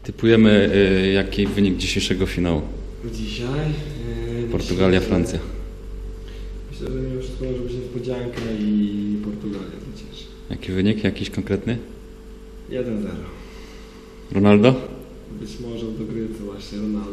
Typujemy jaki wynik dzisiejszego finału. Dzisiaj? Portugalia, Francja. Myślę, że mimo wszystko może być niespodzianka i Portugalia zwycięży. Jaki wynik? Jakiś konkretny? 1-0. Ronaldo? Być może w dogrywce właśnie Ronaldo.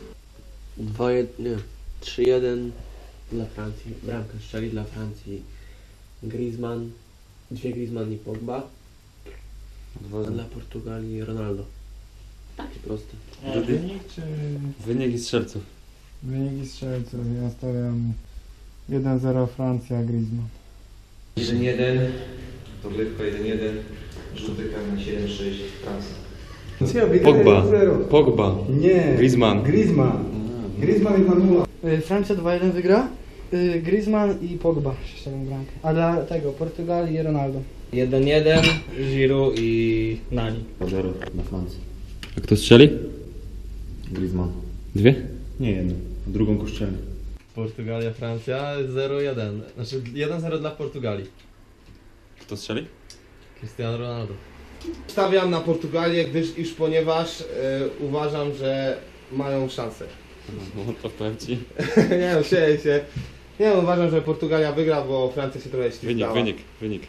3-1 dla Francji. Bramkę strzeli dla Francji Griezmann. Griezmann i Pogba. A dla Portugalii Ronaldo. Takie proste. Wynik czy... Wynik strzelców. Wynik i strzelców. Ja stawiam 1-0 Francja, Griezmann. 1-1, dogrywka 1-1, rzuty karne 7-6, Francja. Pogba. Nie. Griezmann. Griezmann i Manula. Francja 2-1 wygra. Griezmann i Pogba strzelają bramkę. A dla tego Portugalii Ronaldo. 1-1 Giroud i Nani. 0 na Francji. A kto strzeli? Griezmann. Dwie? Nie jedno, drugą koszczelnię. Portugalia, Francja 0-1. Znaczy 1-0 dla Portugalii. Kto strzeli? Cristiano Ronaldo. Stawiam na Portugalię, gdyż ponieważ uważam, że mają szansę. No to powiem Ci. Nie no, sieję się. Nie no, uważam, że Portugalia wygra, bo Francja się trochę ślizgała. Wynik.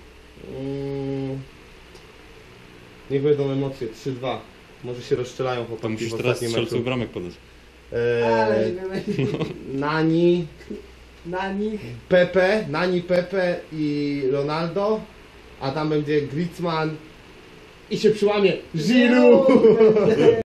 Niech będą emocje, 3-2. Może się rozstrzelają To chłopaki musisz w teraz ostatnim strzelców meczu. bramek podać. Nani, Nani. Pepe i Ronaldo, a tam będzie Griezmann i się przyłamie Giroud!